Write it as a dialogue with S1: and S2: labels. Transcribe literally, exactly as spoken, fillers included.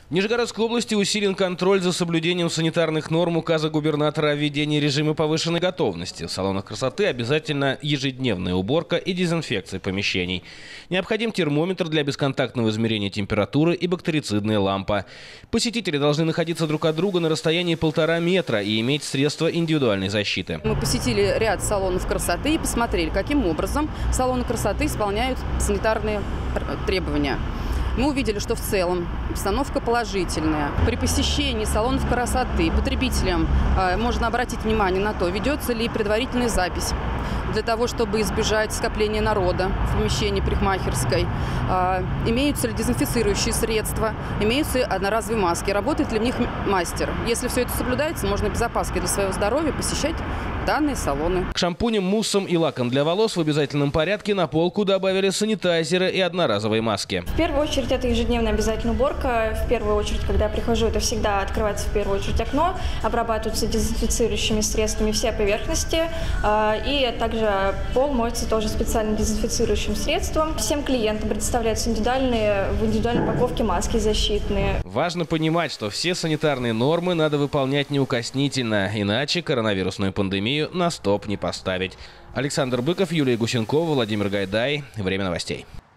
S1: В Нижегородской области усилен контроль за соблюдением санитарных норм указа губернатора о введении режима повышенной готовности. В салонах красоты обязательно ежедневная уборка и дезинфекция помещений. Необходим термометр для бесконтактного измерения температуры и бактерицидная лампа. Посетители должны находиться друг от друга на расстоянии полтора метра и иметь средства индивидуальной защиты.
S2: Мы посетили ряд салонов красоты и посмотрели, каким образом салоны красоты исполняют санитарные требования. Мы увидели, что в целом обстановка положительная. При посещении салонов красоты потребителям э, можно обратить внимание на то, ведется ли предварительная запись для того, чтобы избежать скопления народа в помещении парикмахерской. Э, имеются ли дезинфицирующие средства, имеются одноразовые маски, работает ли в них мастер. Если все это соблюдается, можно без опаски для своего здоровья посещать данные салоны.
S1: К шампуням, муссам и лакам для волос в обязательном порядке на полку добавили санитайзеры и одноразовые маски.
S3: В первую очередь это ежедневная обязательная уборка. В первую очередь, когда я прихожу, это всегда открывается в первую очередь окно, обрабатываются дезинфицирующими средствами все поверхности, и также пол моется тоже специальным дезинфицирующим средством. Всем клиентам предоставляются индивидуальные, в индивидуальной упаковке маски защитные.
S1: Важно понимать, что все санитарные нормы надо выполнять неукоснительно, иначе коронавирусную пандемию на стоп не поставить. Александр Быков, Юлия Гусенкова, Владимир Гайдай. Время новостей.